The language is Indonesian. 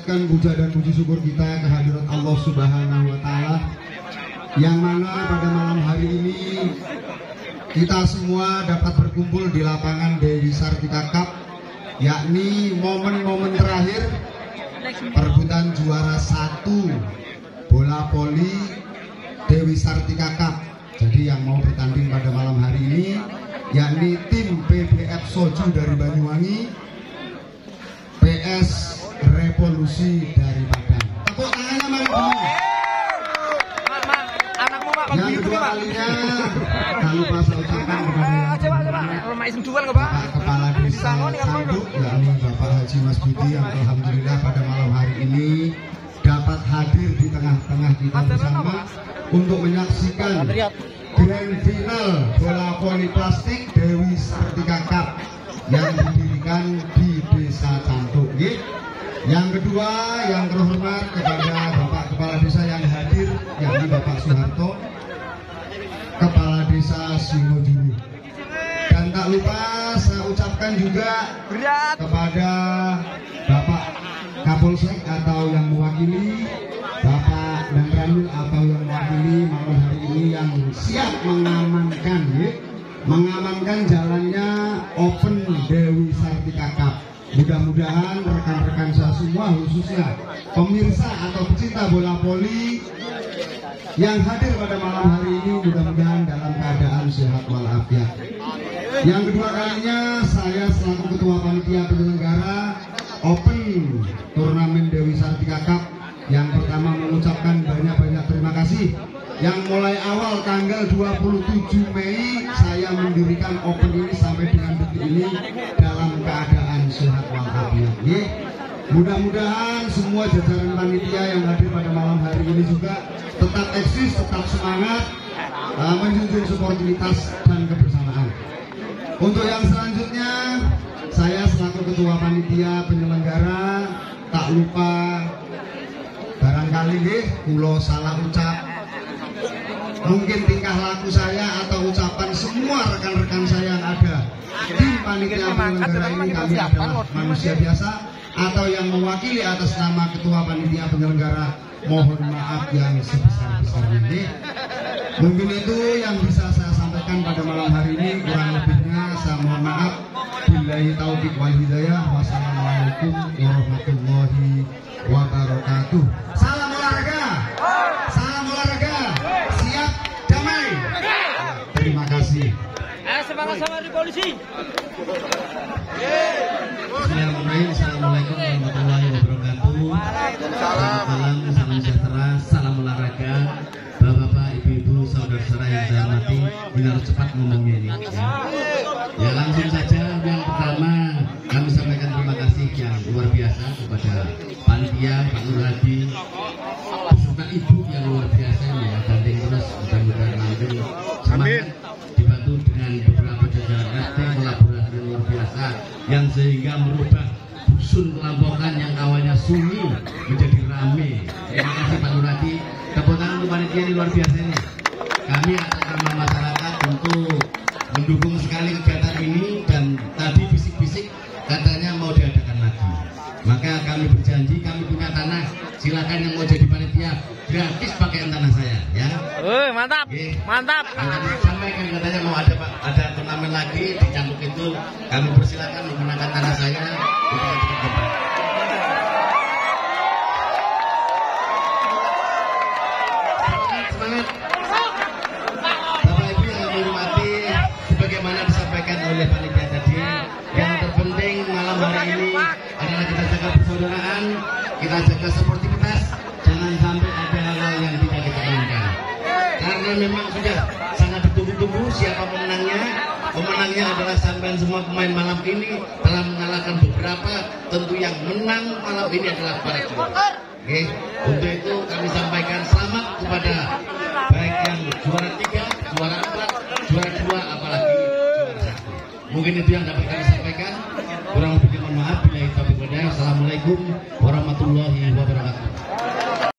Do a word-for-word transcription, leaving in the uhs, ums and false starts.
Puja dan puji syukur kita kehadirat Allah Subhanahu wa Ta'ala, yang mana pada malam hari ini kita semua dapat berkumpul di lapangan Dewi Sartika Cup, yakni momen-momen terakhir perebutan juara satu bola voli Dewi Sartika Cup. Jadi yang mau bertanding pada malam hari ini yakni tim P B F Soju dari Banyuwangi, P S Revolusi dari Padang. Tepuk tangannya mari dulu. Yang kedua kalinya, tak lupa saya ucapkan kepada Bapak Kepala Desa Sanduk, yakni Bapak Haji Mas Budi, yang alhamdulillah pada malam hari ini dapat hadir di tengah-tengah kita bersama untuk menyaksikan grand final bola voli plastik Dewi Sartika Cup yang didirikan di Desa Sanduk. Yang kedua, yang terhormat kepada Bapak Kepala Desa yang hadir, yakni Bapak Soeharto, Kepala Desa Singojuru. Dan tak lupa saya ucapkan juga kepada Bapak Kapolsek atau yang mewakili, Bapak dan Ramil atau yang mewakili malam hari ini yang siap mengamankan, ya, mengamankan jalannya Open Dewi Sartika Cup. Mudah-mudahan rekan-rekan saya semua, khususnya pemirsa atau pecinta bola voli yang hadir pada malam hari ini, mudah-mudahan dalam keadaan sehat walafiat. Yang kedua kalinya saya selaku Ketua Panitia Penyelenggara Open Turnamen Dewi Sartika Cup yang pertama mengucapkan banyak-banyak terima kasih. Yang mulai awal tanggal dua puluh tujuh Mei saya mendirikan Open ini sampai dengan detik ini dalam keadaan sehat walafiat. Mudah-mudahan semua jajaran panitia yang hadir pada malam hari ini juga tetap eksis, tetap semangat, uh, menjunjung sportivitas dan kebersamaan. Untuk yang selanjutnya, saya selaku Ketua Panitia Penyelenggara tak lupa barangkali nih, kulo salah ucap, mungkin tingkah laku saya atau ucapan semua rekan-rekan saya yang ada di panitia penyelenggara ini, kami adalah manusia biasa atau yang mewakili atas nama Ketua Panitia Penyelenggara, mohon maaf yang sebesar-besarnya. Mungkin itu yang bisa saya sampaikan pada malam hari ini, kurang lebihnya saya mohon maaf. Billahi taufiq wal hidayah. Wassalamualaikum warahmatullahi wabarakatuh. Salam olahraga, salam olahraga, siap damai. Terima kasih. Eh, semangat sama di polisi. Bismillahirrahmanirrahim. Assalamualaikum warahmatullahi wabarakatuh. Waalaikumsalam. Salam, salam sejahtera, salam olahraga. Bapak-bapak, ibu-ibu, saudara-saudara yang saya hormati, ini harus cepat ngomongnya ini. Ya. ya langsung saja. Yang pertama kami sampaikan terima kasih yang luar biasa kepada panitia Pak Nur Hadi beserta ibu yang luar biasa ini ya, gandeng terus, mudah-mudahan langgeng semangat, dibantu dengan beberapa jajaran R T, kolaborasi yang luar biasa yang sehingga merubah dusun Kelampokan yang awalnya sunyi menjadi rame. Terima kasih Pak Nur Hadi. Tepuk tangan untuk panitia ini luar biasa ini. Kami atas nama masyarakat untuk mendukung sekali kegiatan ini, dan tadi bisik-bisik katanya mau diadakan lagi. Maka kami berjanji, kami punya tanah, silakan yang mau jadi panitia gratis pakai tanah saya, ya. Uh, mantap, Oke. mantap. Katanya sampaikan katanya mau ada pak, ada turnamen lagi di Cangkuk itu, kami persilakan menggunakan tanah saya untuk kita. Semangat. Bapak Ibu yang kami hormati, sebagaimana disampaikan oleh panitia tadi, yang terpenting malam hari ini adalah kita jaga persaudaraan, kita jaga sportivitas, jangan sampai ada hal-hal yang tidak kita inginkan. Karena memang sudah sangat ditunggu-tunggu siapa pemenangnya. Pemenangnya adalah sampai semua pemain malam ini telah mengalahkan beberapa. Tentu yang menang malam ini adalah para juara. Oke, untuk itu kami sampaikan selamat kepada baik yang juara tiga, juara empat, juara dua, apalagi juara satu. Mungkin itu yang dapat kami sampaikan. Kurang lebih mohon maaf. Bila itu. Assalamualaikum warahmatullahi wabarakatuh.